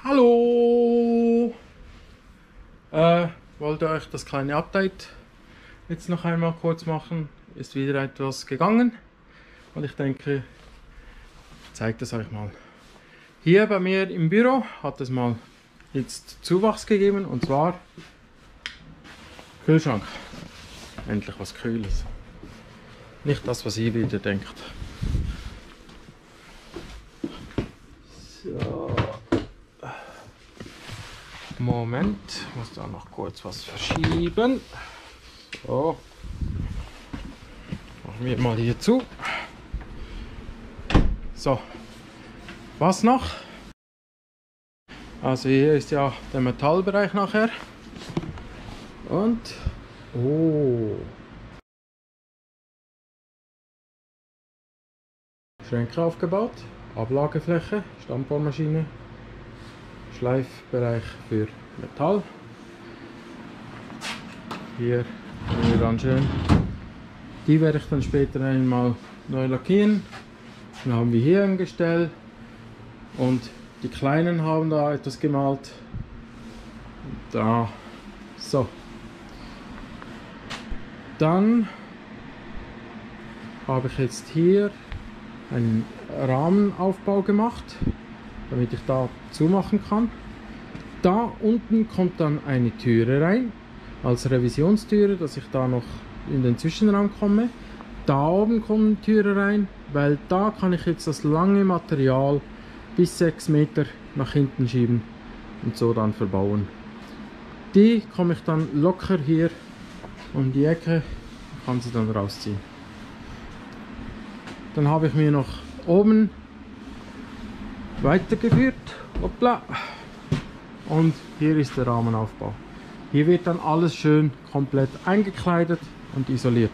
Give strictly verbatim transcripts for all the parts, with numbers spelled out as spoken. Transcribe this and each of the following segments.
Hallo! Äh, wollte euch das kleine Update jetzt noch einmal kurz machen. Ist wieder etwas gegangen und ich denke, ich zeige das euch mal. Hier bei mir im Büro hat es mal jetzt Zuwachs gegeben, und zwar Kühlschrank. Endlich was Kühles. Nicht das, was ihr wieder denkt. So. Moment, ich muss da noch kurz was verschieben. So. Machen wir mal hier zu. So. Was noch? Also hier ist ja der Metallbereich nachher. Und oh. Schränke aufgebaut, Ablagefläche, Stammbohrmaschine, Schleifbereich für Metall. Hier haben wir dann schön. Die werde ich dann später einmal neu lackieren. Dann haben wir hier ein Gestell und die Kleinen haben da etwas gemalt. Da. So. Dann habe ich jetzt hier einen Rahmenaufbau gemacht, damit ich da zumachen kann. Da unten kommt dann eine Türe rein, als Revisionstüre, dass ich da noch in den Zwischenraum komme. Da oben kommen Türe rein, weil da kann ich jetzt das lange Material bis sechs Meter nach hinten schieben und so dann verbauen. Die komme ich dann locker hier um die Ecke, kann sie dann rausziehen. Dann habe ich mir noch oben weitergeführt. Hoppla. Und hier ist der Rahmenaufbau. Hier wird dann alles schön komplett eingekleidet und isoliert.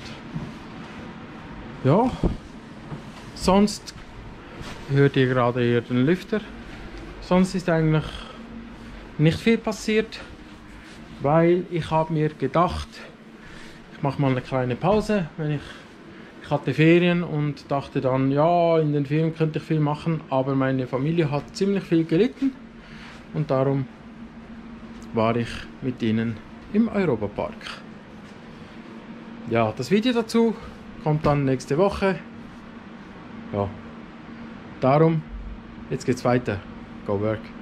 Ja, sonst hört ihr gerade hier den Lüfter. Sonst ist eigentlich nicht viel passiert, weil ich habe mir gedacht, ich mache mal eine kleine Pause, wenn ich Ich hatte Ferien und dachte dann, ja, in den Ferien könnte ich viel machen, aber meine Familie hat ziemlich viel gelitten und darum war ich mit ihnen im Europapark. Ja, das Video dazu kommt dann nächste Woche. Ja, darum, jetzt geht's weiter. Go work!